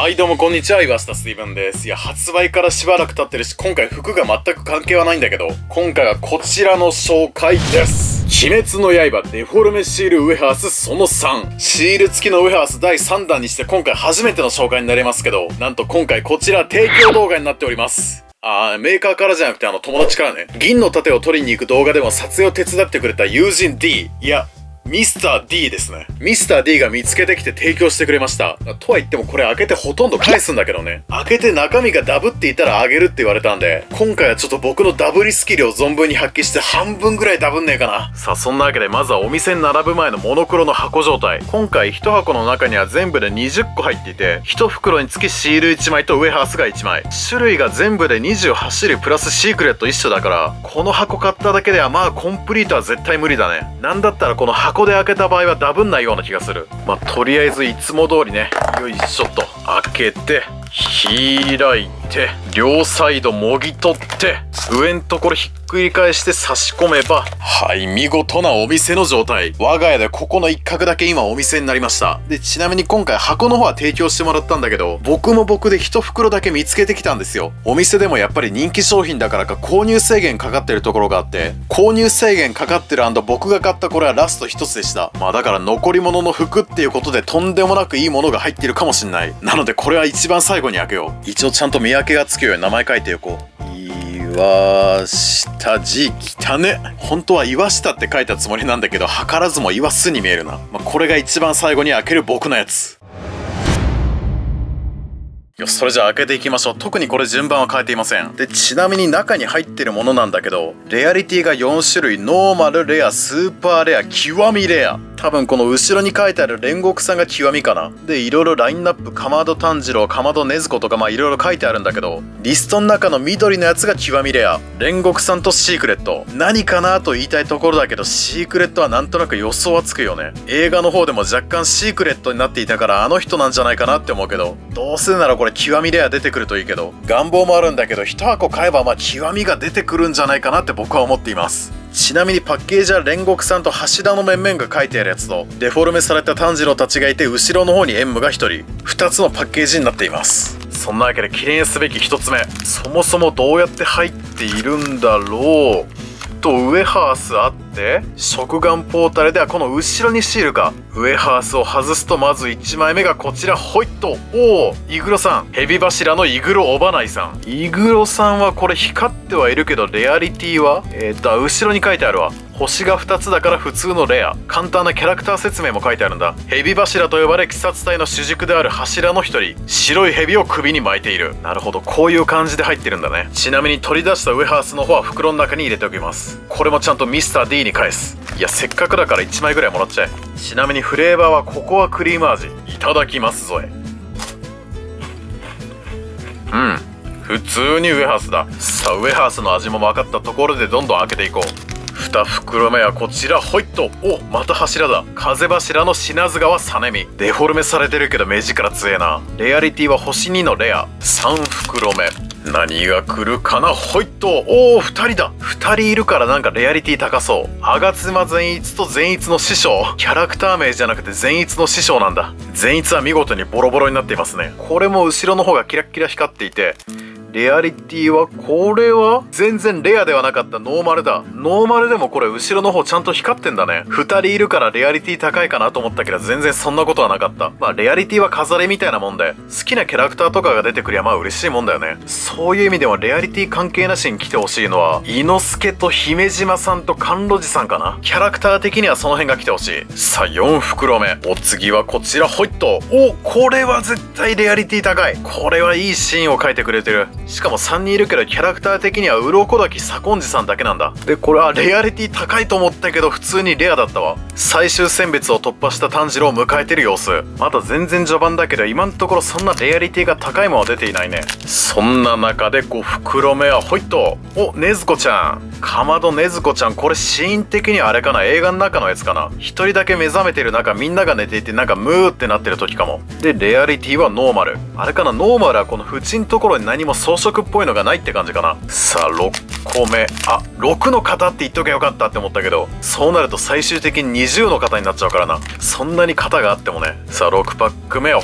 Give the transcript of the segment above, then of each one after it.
はいどうもこんにちは、岩下スティーブンです。いや、発売からしばらく経ってるし、今回服が全く関係はないんだけど、今回はこちらの紹介です。鬼滅の刃デフォルメシールウェハースその3。シール付きのウェハース第3弾にして今回初めての紹介になりますけど、なんと今回こちら提供動画になっております。メーカーからじゃなくて友達からね。銀の盾を取りに行く動画でも撮影を手伝ってくれた友人 D。いや、ミスター D ですね。ミスター D が見つけてきて提供してくれました。とは言ってもこれ開けてほとんど返すんだけどね。開けて中身がダブっていたらあげるって言われたんで、今回はちょっと僕のダブりスキルを存分に発揮して半分ぐらいダブんねえかな。さあそんなわけでまずはお店に並ぶ前のモノクロの箱状態。今回1箱の中には全部で20個入っていて、1袋につきシール1枚とウェハースが1枚。種類が全部で28種類プラスシークレット一緒だから、この箱買っただけではまあコンプリートは絶対無理だね。なんだったらこの箱で開けた場合はダブんないような気がする。とりあえずいつも通りね、よいしょっと開けて開いて両サイドもぎ取って上んところひっくり返して差し込めば、はい、見事なお店の状態。我が家でここの一角だけ今お店になりました。でちなみに今回箱の方は提供してもらったんだけど、僕も僕で1袋だけ見つけてきたんですよ。お店でもやっぱり人気商品だからか購入制限かかってるところがあって、購入制限かかってる&僕が買ったこれはラスト1つでした。だから残り物の服っていうことでとんでもなくいいものが入ってるかもしんない。なのでこれは一番最後に開けよう。一応ちゃんと見分けがつくように名前書いておこう。岩下字汚ね。本当は岩下って書いたつもりなんだけど、図らずも岩須に見えるな。これが一番最後に開ける僕のやつ。よし、それじゃあ開けていきましょう。特にこれ順番は変えていません。でちなみに中に入ってるものなんだけど、レアリティが4種類。ノーマル、レア、スーパーレア、極みレア。多分この後ろに書いてある煉獄さんが極みかな。でいろいろラインナップ、かまど炭治郎、かまど禰豆子とかいろいろ書いてあるんだけど、リストの中の緑のやつが極みレア、煉獄さんとシークレット。何かなと言いたいところだけど、シークレットはなんとなく予想はつくよね。映画の方でも若干シークレットになっていたからあの人なんじゃないかなって思うけど、どうせならこれ極みレア出てくるといいけど、願望もあるんだけど1箱買えば極みが出てくるんじゃないかなって僕は思っています。ちなみにパッケージは煉獄さんと柱の面々が書いてあるやつと、デフォルメされた炭治郎たちがいて後ろの方に演武が1人、2つのパッケージになっています。そんなわけで記念すべき1つ目、そもそもどうやって入っているんだろうと、ウェハースあって食玩ポータルではこの後ろにシールか。ウェハースを外すとまず1枚目がこちら、ホイット。おお、イグロさん。ヘビ柱のイグロおばないさん。イグロさんはこれ光ってはいるけど、レアリティは後ろに書いてあるわ。星が2つだから普通のレア。簡単なキャラクター説明も書いてあるんだ。ヘビ柱と呼ばれ鬼殺隊の主軸である柱の一人、白いヘビを首に巻いている。なるほど、こういう感じで入ってるんだね。ちなみに取り出したウェハースの方は袋の中に入れておきます。これもちゃんとミスター D に返す。いや、せっかくだから1枚ぐらいもらっちゃえ。ちなみにフレーバーはココアクリーム味。いただきますぞえ。普通にウェハースだ。さあウェハースの味も分かったところでどんどん開けていこう。2袋目はこちら、ホイット。お、また柱だ。風柱の品津川実美。デフォルメされてるけど目力強えな。レアリティは星2のレア。3袋目何が来るかな。ホイット。おお、2人だ。2人いるからなんかレアリティ高そう。吾妻善逸と善逸の師匠。キャラクター名じゃなくて善逸の師匠なんだ。善逸は見事にボロボロになっていますね。これも後ろの方がキラッキラ光っていて、レアリティはこれは全然レアではなかったノーマルだ。ノーマルでもこれ後ろの方ちゃんと光ってんだね。2人いるからレアリティ高いかなと思ったけど、全然そんなことはなかった。レアリティは飾りみたいなもんで、好きなキャラクターとかが出てくりゃ嬉しいもんだよね。そういう意味でもレアリティ関係なしに来てほしいのは伊之助と姫島さんと甘露寺さんかな。キャラクター的にはその辺が来てほしい。さあ4袋目、お次はこちら、ホイット。お、これは絶対レアリティ高い。これはいいシーンを描いてくれてる。しかも3人いるけどキャラクター的には鱗滝左近次さんだけなんだ。でこれはレアリティ高いと思ったけど普通にレアだったわ。最終選別を突破した炭治郎を迎えてる様子。まだ全然序盤だけど今のところそんなレアリティが高いものは出ていないね。そんな中で5袋目はホイット。お、禰豆子ちゃん。かまど禰豆子ちゃん。これシーン的にはあれかな、映画の中のやつかな。一人だけ目覚めてる中みんなが寝ていてなんかムーってなってる時かも。でレアリティはノーマル。あれかな、ノーマルはこの縁のところに何も装飾っぽいのがないって感じかな。さあ6個目。6の型って言っとけばよかったって思ったけど、そうなると最終的に20の型になっちゃうからな。そんなに型があってもね。さあ6パック目はホイット。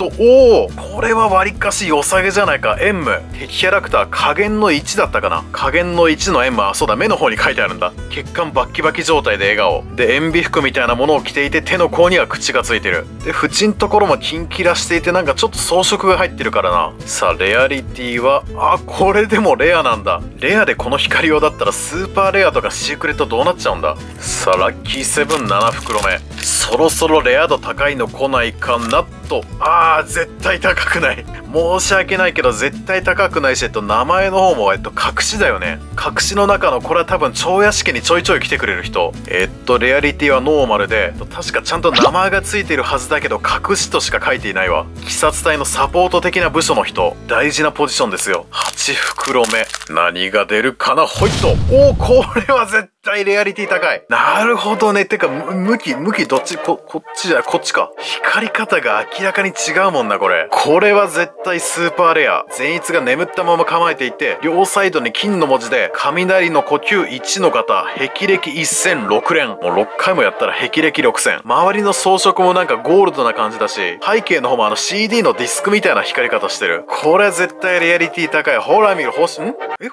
と、おお、これは割かし良さげじゃないか。エンム。敵キャラクター加減の1だったかな。加減の1のエンム。あ、そうだ、目の方に書いてあるんだ。血管バッキバキ状態で笑顔。で、塩ビ服みたいなものを着ていて、手の甲には口がついてる。で、縁んところもキンキラしていて、なんかちょっと装飾が入ってるからな。さあ、レアリティは、あ、これでもレアなんだ。レアでこの光用だったらスーパーレアとかシークレットどうなっちゃうんだ。さあ、ラッキーセブン7袋目。そろそろレア度高いの来ないかなと。あー、絶対高くない。申し訳ないけど絶対高くないし、名前の方も隠しだよね。隠しの中のこれは多分超屋敷にちょいちょい来てくれる人。レアリティはノーマルで、確かちゃんと名前がついているはずだけど隠しとしか書いていないわ。鬼殺隊のサポート的な部署の人。大事なポジションですよ。8袋目。何が出るかな。ほいっと。おー、これは絶対レアリティ高い。なるほどね。てか、向きどっちこっちじゃない、こっちか。光り方が明らかに違うもんな、これ。これは絶対スーパーレア。善逸が眠ったまま構えていて、両サイドに金の文字で、雷の呼吸1の方、霹靂1戦6連。もう6回もやったら霹靂6戦。周りの装飾もなんかゴールドな感じだし、背景の方もCD のディスクみたいな光り方してる。これ絶対レアリティ高い。ほら見る、星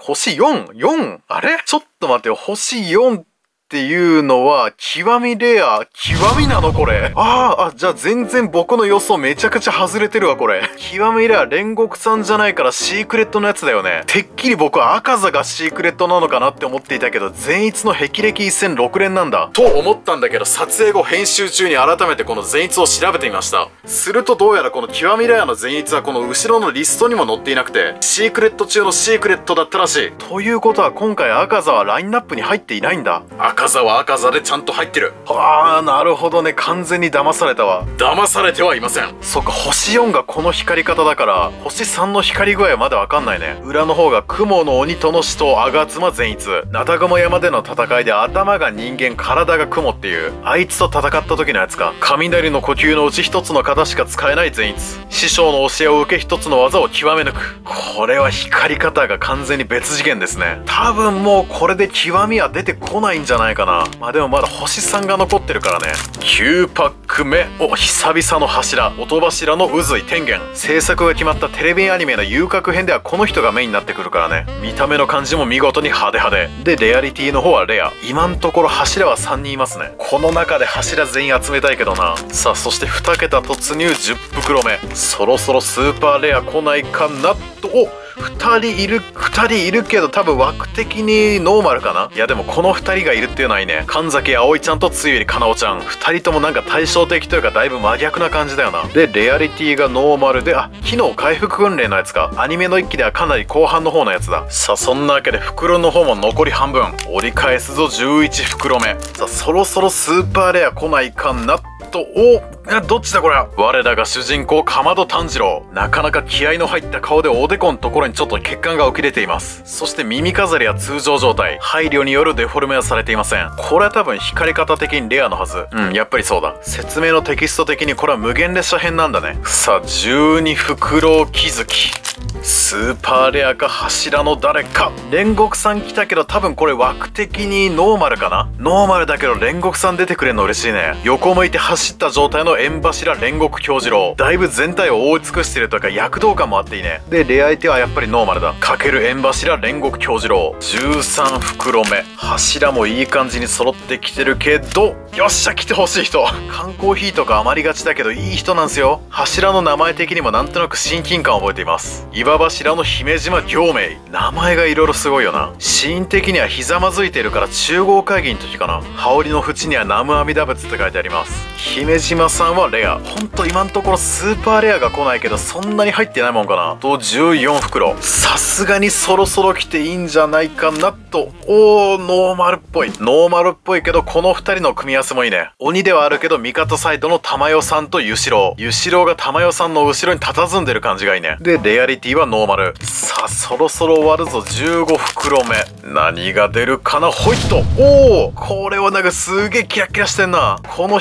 4？ あれちょっと待ってよ。星4っていうのは、極みレア、極みなのこれ。じゃあ全然僕の予想めちゃくちゃ外れてるわ、これ。極みレア、煉獄さんじゃないからシークレットのやつだよね。てっきり僕は赤座がシークレットなのかなって思っていたけど、善逸の霹靂一戦6連なんだ。と思ったんだけど、撮影後編集中に改めてこの善逸を調べてみました。するとどうやらこの極みレアの善逸はこの後ろのリストにも載っていなくて、シークレット中のシークレットだったらしい。ということは今回赤座はラインナップに入っていないんだ。赤座は赤座でちゃんと入ってる。なるほどね。完全に騙されたわ。騙されてはいません。そっか、星4がこの光り方だから、星3の光り具合はまだわかんないね。裏の方が雲の鬼との死と吾妻善逸。ナタグモ山での戦いで頭が人間、体が雲っていう。あいつと戦った時のやつか。雷の呼吸のうち一つの型しか使えない善逸。師匠の教えを受け一つの技を極め抜く。これは光り方が完全に別次元ですね。多分もうこれで極みは出てこないんじゃないかな。でもまだ星3が残ってるからね。9パック目。久々の柱。音柱の宇髄天元。制作が決まったテレビアニメの遊郭編ではこの人がメインになってくるからね。見た目の感じも見事に派手派手。で、レアリティの方はレア。今んところ柱は3人いますね。この中で柱全員集めたいけどな。さあ、そして2桁突入10袋目。そろそろスーパーレア来ないかなと。2人いるけど多分枠的にノーマルかな。いやでもこの2人がいるっていうのはいいね。神崎葵ちゃんとつゆりかなおちゃん。2人ともなんか対照的というかだいぶ真逆な感じだよな。で、レアリティがノーマルで、機能回復訓練のやつか。アニメの1期ではかなり後半の方のやつだ。さあ、そんなわけで袋の方も残り半分。折り返すぞ11袋目。さあ、そろそろスーパーレア来ないかなと。どっちだこれは。我らが主人公かまど炭治郎。なかなか気合の入った顔でおでこのところにちょっと血管が浮き出ています。そして耳飾りは通常状態。配慮によるデフォルメはされていません。これは多分光り方的にレアのはず。やっぱりそうだ。説明のテキスト的にこれは無限列車編なんだね。さあ、12袋気づき。スーパーレアか柱の誰か。煉獄さん来たけど多分これ枠的にノーマルかな。ノーマルだけど煉獄さん出てくれるの嬉しいね。横向いて走った状態の縁柱煉獄杏寿郎。だいぶ全体を覆い尽くしてるというか躍動感もあっていいね。で、レア相手はやっぱりノーマルだ。かける縁柱煉獄杏寿郎。13袋目。柱もいい感じに揃ってきてるけど、よっしゃ、来てほしい人。缶コーヒーとか余りがちだけどいい人なんすよ。柱の名前的にもなんとなく親近感を覚えています。岩柱の姫島行明。名前がいろいろすごいよな。シーン的にはひざまずいてるから中合会議の時かな。羽織の縁には南無阿弥陀仏って書いてあります。姫島さんはレア。ほんと今んところスーパーレアが来ないけどそんなに入ってないもんかな。と14袋。さすがにそろそろ来ていいんじゃないかなと。ノーマルっぽい。ノーマルっぽいけどこの2人の組み合わせもいいね。鬼ではあるけど味方サイドの玉代さんとゆしろう。ゆしろうが玉代さんの後ろに佇んでる感じがいいね。で、レアリティはノーマル。さあ、そろそろ終わるぞ。15袋目。何が出るかな。ほいっと。これはなんかすげえキラキラしてんな。この光り方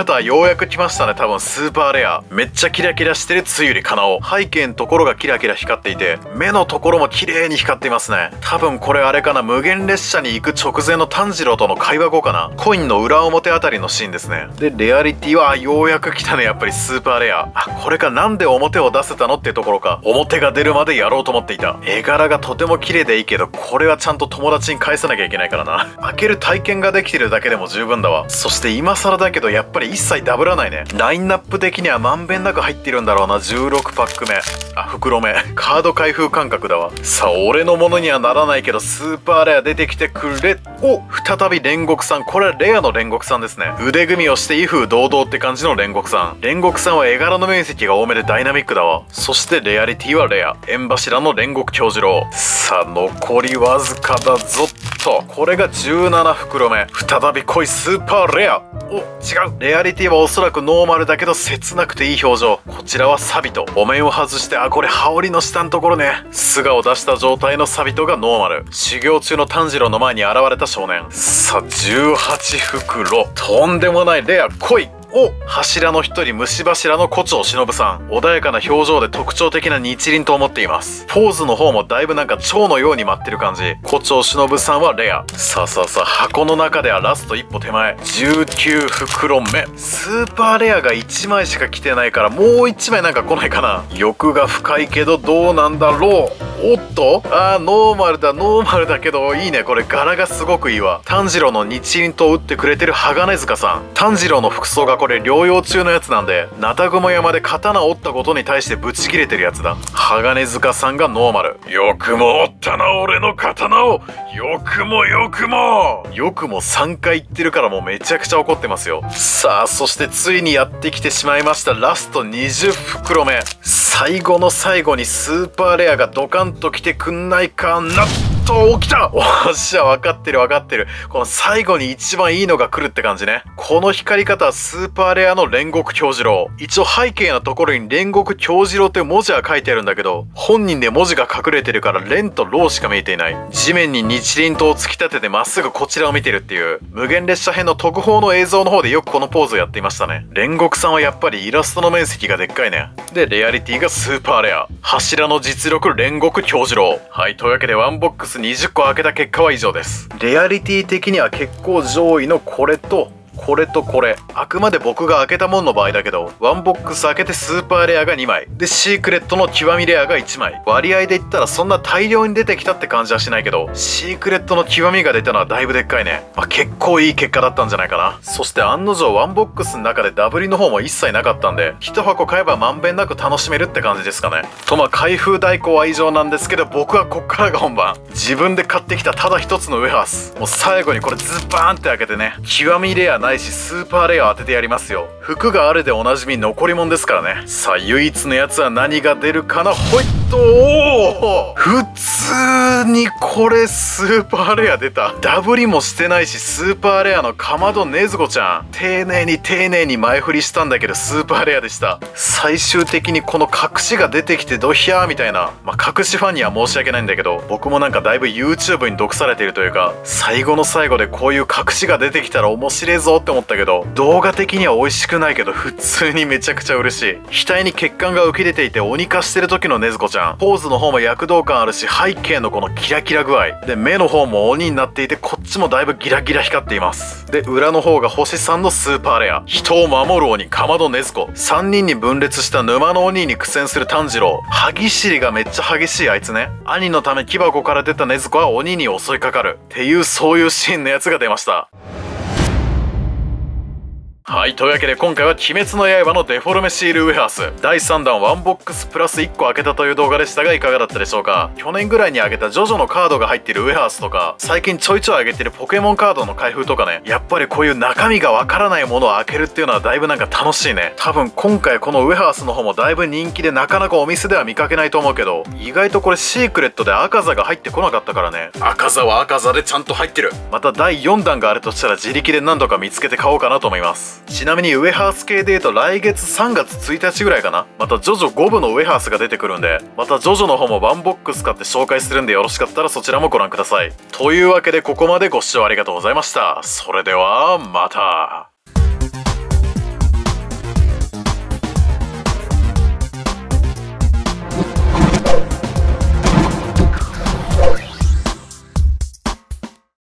方はようやく来ましたね。多分スーパーレア。めっちゃキラキラしてるつゆりかなお。背景のところがキラキラ光っていて、目のところも綺麗に光っていますね。多分これあれかな、無限列車に行く直前の炭治郎との会話後かな。コインの裏表あたりのシーンですね。で、レアリティはようやく来たね。やっぱりスーパーレア。あ、これか。なんで表を出せたのっていうところか。表が出るまでやろうと思っていた。絵柄がとても綺麗でいいけど、これはちゃんと友達に返さなきゃいけないからな。開ける体験ができてるだけでも十分だわ。そして今更だけどやっぱり一切ダブらないね。ラインナップ的にはまんべんなく入ってるんだろうな。16パック目。あ、袋目。カード開封感覚だわ。さあ、俺のものにはならないけど、スーパーレア出てきてくれ。お、再び煉獄さん。これはレアの煉獄さんですね。腕組みをして威風堂々って感じの煉獄さん。煉獄さんは絵柄の面積が多めでダイナミックだわ。そしてレアリティはレア。縁柱の煉獄杏寿郎。さあ、残りわずかだぞっと。これが17袋目。再び濃いスーパーレア。お、違う。レアリティはおそらくノーマルだけど切なくていい表情。こちらはサビト。お面を外して、あ、これ羽織の下のところね。素顔出した状態のサビトがノーマル。修行中の炭治郎の前に現れた少年。さあ、18袋。とんでもないレア濃い。お、柱の一人、虫柱の胡蝶忍さん。穏やかな表情で特徴的な日輪と思っています。ポーズの方もだいぶなんか蝶のように舞ってる感じ。胡蝶忍さんはレア。さあさあさあ、箱の中ではラスト一歩手前。19袋目。スーパーレアが1枚しか来てないから、もう1枚なんか来ないかな。欲が深いけどどうなんだろう。おっと、あー、ノーマルだ、ノーマルだけど、いいね。これ柄がすごくいいわ。炭治郎の日輪と打ってくれてる鋼塚さん。炭治郎の服装がこれ療養中のやつなんで、ナタグモ山で刀を折ったことに対してブチ切れてるやつだ。鋼塚さんがノーマル。よくも折ったな、俺の刀を。よくもよくも。よくも3回言ってるからもうめちゃくちゃ怒ってますよ。さあ、そしてついにやってきてしまいました。ラスト20袋目。最後の最後にスーパーレアがドカンと来てくんないかな。起きた。おっしゃ、分かってる分かってる。この最後に一番いいのが来るって感じね。この光り方はスーパーレアの煉獄杏寿郎。一応背景のところに煉獄杏寿郎という文字は書いてあるんだけど、本人で文字が隠れてるから蓮と郎しか見えていない。地面に日輪刀を突き立ててまっすぐこちらを見てるっていう、無限列車編の特報の映像の方でよくこのポーズをやっていましたね。煉獄さんはやっぱりイラストの面積がでっかいね。で、レアリティがスーパーレア。柱の実力煉獄杏寿郎。はい、というわけでワンボックス20個開けた結果は以上です。レアリティ的には結構上位のこれとこれとこれ。あくまで僕が開けたもんの場合だけど、ワンボックス開けてスーパーレアが2枚。で、シークレットの極みレアが1枚。割合で言ったらそんな大量に出てきたって感じはしないけど、シークレットの極みが出たのはだいぶでっかいね。まあ、結構いい結果だったんじゃないかな。そして案の定ワンボックスの中でダブリの方も一切なかったんで、1箱買えばまんべんなく楽しめるって感じですかね。とまあ、開封代行は以上なんですけど、僕はこっからが本番。自分で買ってきたただ一つのウェハース。もう最後にこれズバーンって開けてね、極みレアないしスーパーレアを当ててやりますよ。服があるでおなじみ残り物ですからね。さあ、唯一のやつは何が出るかな。ほいっと、おお、普通にこれスーパーレア出た。ダブりもしてないし、スーパーレアのかまどねずこちゃん。丁寧に前振りしたんだけどスーパーレアでした。最終的にこの隠しが出てきてドヒャーみたいな。まあ、隠しファンには申し訳ないんだけど、僕もなんかだいぶ YouTube に毒されているというか、最後の最後でこういう隠しが出てきたら面白いぞって思ったけど、動画的には美味しくないけど普通にめちゃくちゃ嬉しい。額に血管が浮き出ていて鬼化してる時のねずこちゃん。ポーズの方も躍動感あるし、背景のこのキラキラ具合で、目の方も鬼になっていて、こっちもだいぶギラギラ光っています。で、裏の方が星3のスーパーレア。人を守る鬼かまどねずこ。3人に分裂した沼の鬼に苦戦する炭治郎。歯ぎしりがめっちゃ激しいあいつね。兄のため木箱から出たねずこは鬼に襲いかかるっていう、そういうシーンのやつが出ました。はい、というわけで今回は鬼滅の刃のデフォルメシールウェハース第3弾ワンボックスプラス1個開けたという動画でしたが、いかがだったでしょうか。去年ぐらいに開けたジョジョのカードが入っているウェハースとか、最近ちょいちょい上げてるポケモンカードの開封とかね、やっぱりこういう中身がわからないものを開けるっていうのはだいぶなんか楽しいね。多分今回このウェハースの方もだいぶ人気で、なかなかお店では見かけないと思うけど、意外とこれシークレットで赤座が入ってこなかったからね。赤座は赤座でちゃんと入ってる。また第4弾があるとしたら自力で何度か見つけて買おうかなと思います。ちなみにウェハース系で言うと来月3月1日ぐらいかな、またジョジョ5部のウェハースが出てくるんで、またジョジョの方もワンボックス買って紹介するんで、よろしかったらそちらもご覧ください。というわけでここまでご視聴ありがとうございました。それではまた。